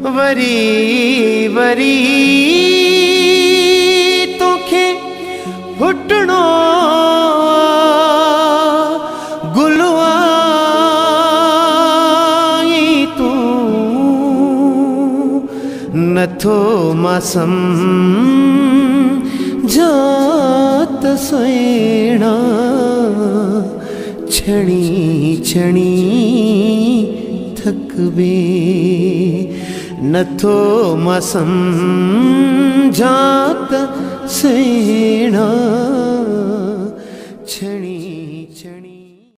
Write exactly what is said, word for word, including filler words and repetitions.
वरी वरी तोखे फुटणो गुलवाई तू नथो मासम जात सुहिणा छणी छणी थकबे नथो मसम जात सुहिणा छणी